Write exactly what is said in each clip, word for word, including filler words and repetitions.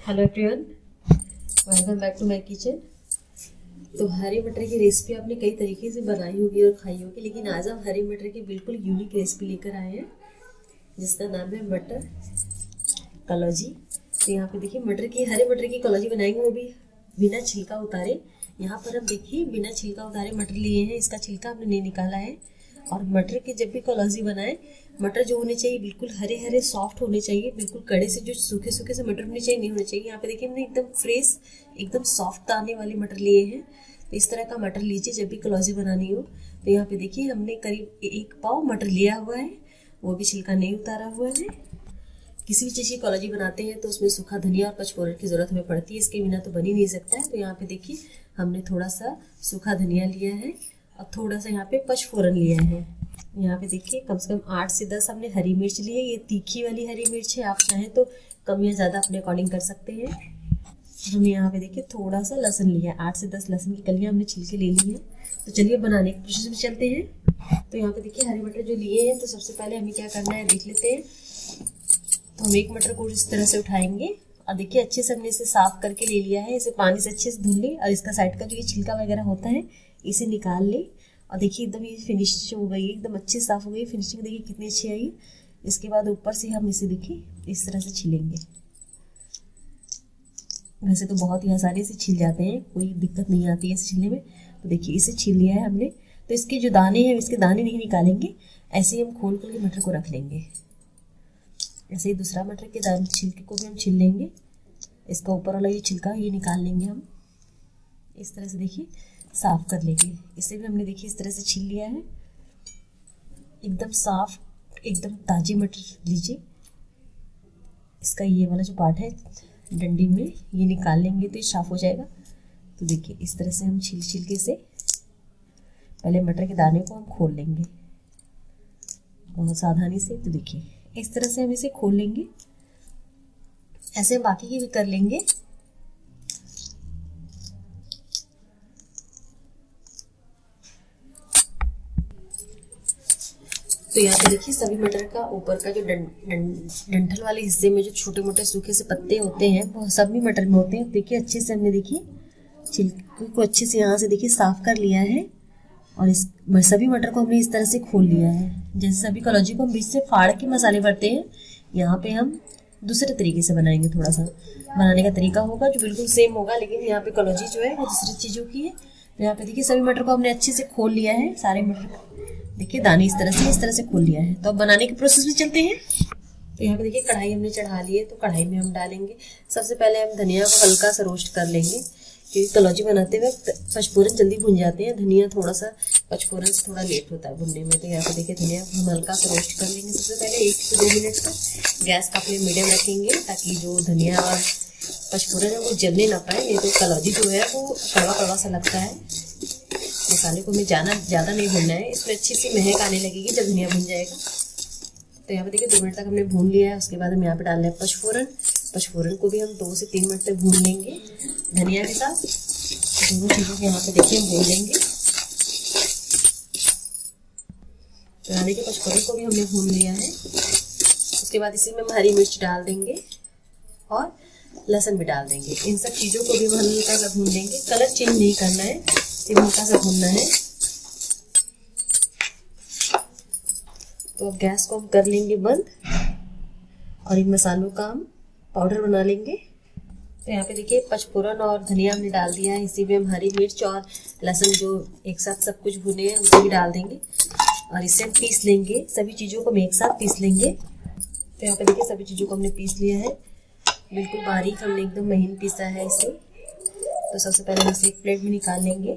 Hello everyone, welcome back to my kitchen. तो हरी मटर की रेसिपी आपने कई तरीके से बनाई होगी और खाई होगी, लेकिन आज हम हरी मटर की बिल्कुल यूनिक रेसिपी लेकर आए हैं जिसका नाम है मटर कलौजी। तो यहाँ पे देखिए मटर की हरे मटर की कलौजी बनाएंगे, वो भी बिना छिलका उतारे। यहाँ पर हम देखिए बिना छिलका उतारे मटर लिए हैं, इसका छिलका हमने नहीं निकाला है। और मटर की जब भी कलौजी बनाए, मटर जो होने चाहिए बिल्कुल हरे हरे सॉफ्ट होने चाहिए, बिल्कुल कड़े से जो सूखे सूखे से मटर होने चाहिए नहीं होने चाहिए। यहाँ पे देखिए हमने एकदम फ्रेश एकदम सॉफ्ट दाने वाले मटर लिए हैं। तो इस तरह का मटर लीजिए जब भी कलौजी बनानी हो। तो यहाँ पे देखिए हमने करीब एक पाव मटर लिया हुआ है, वो भी छिलका नहीं उतारा हुआ है। किसी भी चीज़ की कलौजी बनाते हैं तो उसमें सूखा धनिया और पचफोरन की जरूरत हमें पड़ती है, इसके बिना तो बन ही नहीं सकता है। तो यहाँ पे देखिए हमने थोड़ा सा सूखा धनिया लिया है और थोड़ा सा यहाँ पे पचफोरन लिया है। यहाँ पे देखिए कम से कम आठ से दस हमने हरी मिर्च ली है, ये तीखी वाली हरी मिर्च है, आप चाहें तो कम या ज़्यादा अपने अकॉर्डिंग कर सकते हैं। हमने यहाँ पे देखिए थोड़ा सा लहसुन लिया है, आठ से दस लहसुन की कलियाँ हमने छिलके ले ली हैं। तो चलिए बनाने के प्रोसेस में चलते हैं। तो यहाँ पे देखिए हरी मटर जो लिए हैं, तो सबसे पहले हमें क्या करना है देख लेते हैं। तो हम एक मटर को इस तरह से उठाएंगे और देखिए अच्छे से हमने इसे साफ करके ले लिया है, इसे पानी से अच्छे से धुल ले और इसका साइड का जो ये छिलका वगैरह होता है इसे निकाल ले। और देखिए एकदम ये फिनिश हो गई, एकदम अच्छी साफ हो गई, फिनिशिंग देखिए कितनी अच्छी आई। इसके बाद ऊपर से हम इसे देखिए इस तरह से छिलेंगे। वैसे तो बहुत ही आसानी से छिल जाते हैं, कोई दिक्कत नहीं आती है इसे छिलने में। तो देखिए इसे छिल लिया है हमने। तो इसके जो दाने हैं इसके दाने नहीं निकालेंगे, ऐसे ही हम खोल खोल के मटर को रख लेंगे। ऐसे ही दूसरा मटर के दाने छिलके को भी हम छिल लेंगे। इसका ऊपर वाला ये छिलका ये निकाल लेंगे हम, इस तरह से देखिए साफ कर लेंगे। इसे भी हमने देखिए इस तरह से छील लिया है, एकदम साफ एकदम ताजी मटर लीजिए। इसका ये वाला जो पार्ट है डंडी में ये निकाल लेंगे तो ये साफ हो जाएगा। तो देखिए इस तरह से हम छील छील के इसे पहले मटर के दाने को हम खोल लेंगे बहुत सावधानी से। तो देखिए इस तरह से हम इसे खोल लेंगे, ऐसे हम बाकी की भी कर लेंगे। तो यहाँ पे देखिए सभी मटर का ऊपर का जो डं, डं, डंठल वाले हिस्से में जो छोटे मोटे सूखे से पत्ते होते हैं वो सभी मटर में होते हैं। देखिए अच्छे से हमने देखिए छिलके को अच्छे से यहाँ से देखिए साफ कर लिया है और इस सभी मटर को हमने इस तरह से खोल लिया है। जैसे सभी कलौजी को हम बीच से फाड़ के मसाले भरते हैं, यहाँ पे हम दूसरे तरीके से बनाएंगे। थोड़ा सा बनाने का तरीका होगा जो बिल्कुल सेम होगा, लेकिन यहाँ पे कलौजी जो है वो दूसरी चीज़ों की है। तो यहाँ पे देखिए सभी मटर को हमने अच्छे से खोल लिया है, सारे मटर देखिए दाने इस तरह से इस तरह से खोल लिया है। तो अब बनाने के प्रोसेस में चलते हैं। तो यहाँ पे देखिए कढ़ाई हमने चढ़ा ली है, तो कढ़ाई में हम डालेंगे सबसे पहले हम धनिया को हल्का सा रोस्ट कर लेंगे, क्योंकि कलौजी बनाते वक्त पचफोरन जल्दी भुन जाते हैं, धनिया थोड़ा सा पचफोरन से थोड़ा लेट होता है भुनने में। तो यहाँ पे देखिए धनिया को हम हल्का सा रोस्ट कर लेंगे सबसे पहले एक से दो मिनट तक। गैस का फ्लेम मीडियम रखेंगे ताकि जो धनिया और पचफोरन है वो जलने ना पाए, नहीं तो कलौजी जो है वो कड़वा कड़वा सा लगता है। मसाले को हमें ज़्यादा ज़्यादा नहीं भूनना है, इसमें अच्छी सी महक आने लगेगी जब धनिया भुन जाएगा। तो यहाँ पे देखिए दो मिनट तक हमने भून लिया है। उसके बाद हम यहाँ पे डाल रहे हैं पचफोरन। पचफोरन को भी हम दो से तीन मिनट तक भून लेंगे धनिया के साथ। दोनों चीज़ों को यहाँ पे देखिए हम भून लेंगे। डालने के पचफोरन को भी हमने भून लिया है। उसके बाद इसी में हम हरी मिर्च डाल देंगे और लहसुन भी डाल देंगे। इन सब चीज़ों को भी हम हल्का सा भून लेंगे, कलर चेंज नहीं करना है, सिर्फ हल्का सा भूनना है। तो अब गैस को हम कर लेंगे बंद और इन मसालों का हम पाउडर बना लेंगे। तो यहाँ पे देखिए पचफोरन और धनिया हमने डाल दिया है, इसी में हम हरी मिर्च और लहसुन जो एक साथ सब कुछ भुने हैं उसे भी डाल देंगे और इसे हम पीस लेंगे। सभी चीज़ों को हम एक साथ पीस लेंगे। तो यहाँ पे देखिए सभी चीज़ों को हमने पीस लिया है, बिल्कुल बारीक हमने एकदम महीन पीसा है इसे। तो सबसे पहले हम इसे एक प्लेट में निकाल लेंगे।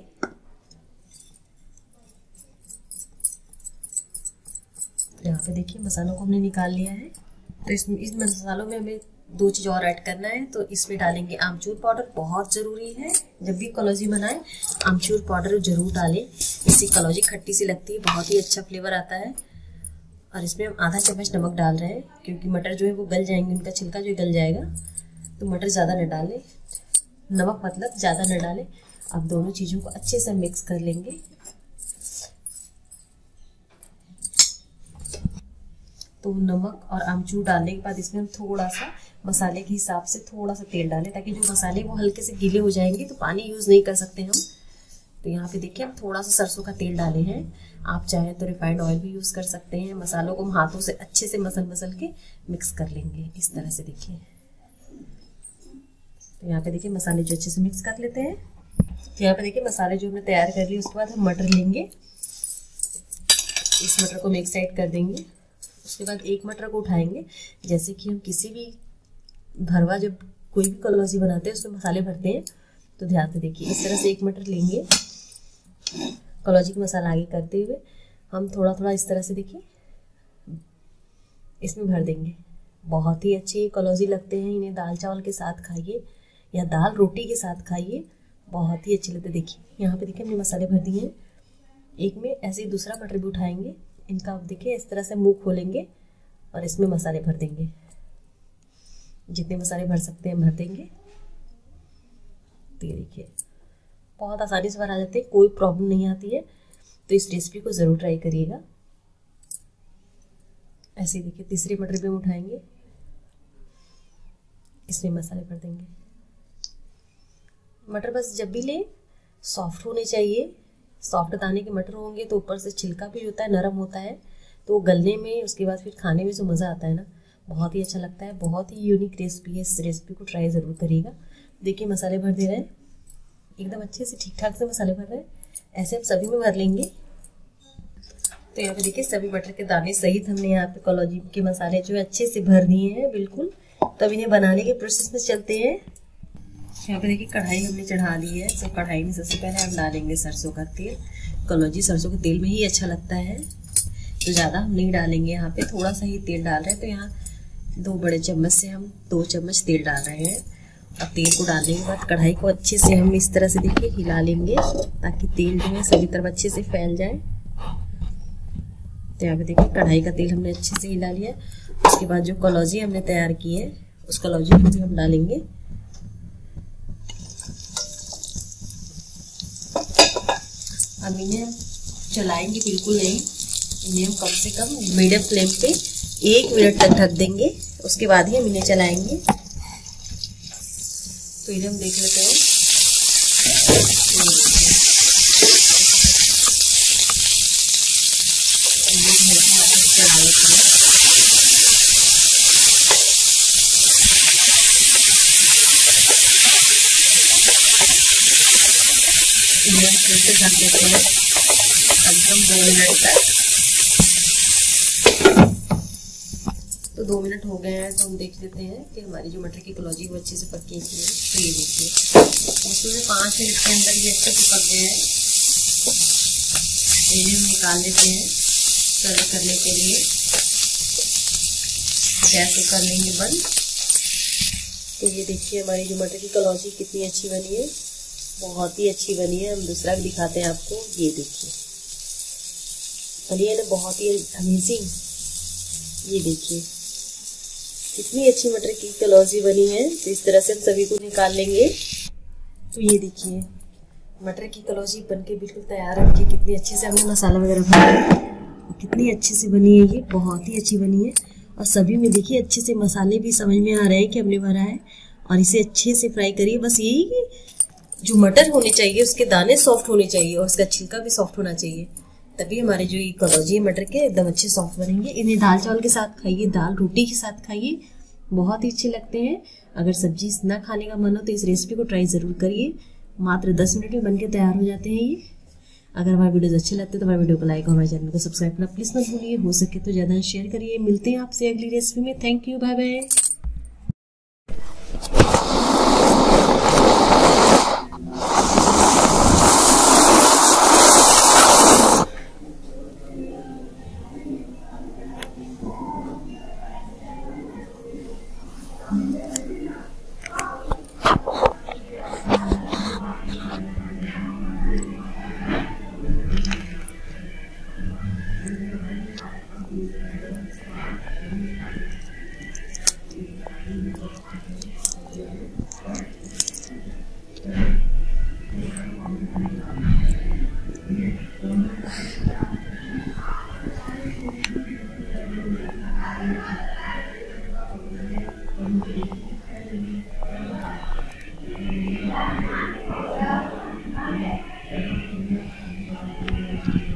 यहाँ पे देखिए मसालों को हमने निकाल लिया है। तो इस इस मसालों में हमें दो चीज़ और ऐड करना है। तो इसमें डालेंगे आमचूर पाउडर, बहुत ज़रूरी है जब भी कलौजी बनाएं आमचूर पाउडर जरूर डालें, इससे कलौजी खट्टी सी लगती है, बहुत ही अच्छा फ्लेवर आता है। और इसमें हम आधा चम्मच नमक डाल रहे हैं, क्योंकि मटर जो है वो गल जाएंगे, उनका छिलका जो गल जाएगा। तो मटर ज़्यादा न डालें, नमक मतलब ज़्यादा न डालें। अब दोनों चीज़ों को अच्छे से मिक्स कर लेंगे। तो नमक और आमचूर डालने के बाद इसमें हम थोड़ा सा मसाले के हिसाब से थोड़ा सा तेल डालें, ताकि जो मसाले वो हल्के से गीले हो जाएंगे तो पानी यूज़ नहीं कर सकते हम। तो यहाँ पे देखिए हम थोड़ा सा सरसों का तेल डाले हैं। आप चाहें तो रिफाइंड ऑयल भी यूज़ कर सकते हैं। मसालों को हम हाथों से अच्छे से मसल मसल के मिक्स कर लेंगे इस तरह से। देखिए तो यहाँ पे देखिए मसाले जो अच्छे से मिक्स कर लेते हैं। तो यहाँ पे देखिए मसाले जो हमने तैयार कर लिए, उसके बाद हम मटर लेंगे, इस मटर को हम एक साइड कर देंगे। उसके बाद एक मटर को उठाएंगे, जैसे कि हम किसी भी भरवा, जब कोई भी कलौजी बनाते हैं उसमें मसाले भरते हैं, तो ध्यान से देखिए इस तरह से एक मटर लेंगे। कलौजी का मसाला आगे करते हुए हम थोड़ा थोड़ा इस तरह से देखिए इसमें भर देंगे। बहुत ही अच्छे कलौजी लगते हैं, इन्हें दाल चावल के साथ खाइए या दाल रोटी के साथ खाइए, बहुत ही अच्छे लगते हैं। देखिए यहाँ पे देखिए हमने मसाले भर दिए हैं। एक में ऐसे ही दूसरा मटर भी उठाएंगे, इनका आप देखिए इस तरह से मुंह खोलेंगे और इसमें मसाले भर देंगे। जितने मसाले भर सकते हैं भर देंगे। तो ये देखिए बहुत आसानी से भर आ जाते हैं, कोई प्रॉब्लम नहीं आती है। तो इस रेसिपी को ज़रूर ट्राई करिएगा। ऐसे ही देखिए तीसरे मटर भी हम उठाएंगे, इसमें मसाले भर देंगे। मटर बस जब भी ले सॉफ्ट होने चाहिए। सॉफ्ट दाने के मटर होंगे तो ऊपर से छिलका भी होता है, नरम होता है, तो गलने में, उसके बाद फिर खाने में जो मज़ा आता है ना, बहुत ही अच्छा लगता है। बहुत ही यूनिक रेसिपी है, इस रेसिपी को ट्राई ज़रूर करिएगा। देखिए मसाले भर दे रहे हैं, एकदम अच्छे से ठीक ठाक से मसाले भर रहे हैं। ऐसे हम सभी में भर लेंगे। तो यहाँ पे देखिए सभी मटर के दाने सहित हमने यहाँ पे कलौजी के मसाले जो है अच्छे से भर दिए हैं बिल्कुल। तब इन्हें बनाने के प्रोसेस में चलते हैं। यहाँ पे देखिए कढ़ाई हमने चढ़ा ली है। तो कढ़ाई में सबसे पहले हम डालेंगे सरसों का तेल। कलौजी सरसों के तेल में ही अच्छा लगता है, तो ज़्यादा हम नहीं डालेंगे। यहाँ पे थोड़ा सा ही तेल डाल रहे हैं। तो यहाँ दो बड़े चम्मच से हम दो चम्मच तेल डाल रहे हैं। और तेल को डालने के बाद कढ़ाई को अच्छे से हम इस तरह से देखिए हिला लेंगे, ताकि तेल जो है सभी तरफ अच्छे से फैल जाए। तो यहाँ पे देखिए कढ़ाई का तेल हमने अच्छे से हिला लिया। उसके बाद जो कलौजी हमने तैयार की है उस कलौजी को भी हम डालेंगे। अब इन्हें चलाएंगे बिल्कुल नहीं, इन्हें हम कम से कम मीडियम फ्लेम पे एक मिनट तक ढक देंगे। उसके बाद ही हम इन्हें चलाएंगे। तो इन्हें हम देख लेते हैं। चला लेते हैं। इन्हें हम फिर से ढक देते हैं एकदम दो मिनट तक। तो दो मिनट हो गए हैं, तो हम देख लेते हैं कि हमारी जो मटर की कलौजी वो अच्छे से पकी है। तो ये देखिए उसमें पाँच मिनट के अंदर ये अच्छे से पक गए हैं। इन्हें हम निकाल लेते हैं सर्व करने के लिए। गैस को कर लेंगे बंद। तो ये देखिए हमारी जो मटर की कलौजी कितनी अच्छी बनी है, बहुत ही अच्छी बनी है। हम दूसरा भी दिखाते हैं आपको। ये देखिए बनी है ना, बहुत ही अमेजिंग। ये देखिए कितनी अच्छी मटर की कलौजी बनी है। तो इस तरह से हम सभी को निकाल लेंगे। तो ये देखिए मटर की कलौजी बनके बिल्कुल तैयार है। देखिए कितनी अच्छे से हमने मसाला वगैरह भरा है, कितनी अच्छे से बनी है। ये बहुत ही अच्छी बनी है। और सभी में देखिए अच्छे से मसाले भी समझ में आ रहे हैं कि हमने भरा है। और इसे अच्छे से फ्राई करिए। बस यही कि जो मटर होने चाहिए उसके दाने सॉफ्ट होने चाहिए और उसका छिलका भी सॉफ्ट होना चाहिए, तभी हमारे जो ये कलौजी है मटर के एकदम अच्छे सॉफ्ट बनेंगे। इन्हें दाल चावल के साथ खाइए, दाल रोटी के साथ खाइए, बहुत ही अच्छे लगते हैं। अगर सब्जी ना खाने का मन हो तो इस रेसिपी को ट्राई ज़रूर करिए। मात्र दस मिनट में बनके तैयार हो जाते हैं ये। अगर हमारे वीडियोस अच्छे लगते हैं तो हमारे वीडियो को लाइक और हमारे चैनल को सब्सक्राइब करना प्लीज़ मत भूलिए। हो सके तो ज़्यादा शेयर करिए। मिलते हैं आपसे अगली रेसिपी में। Thank you, bye bye. है।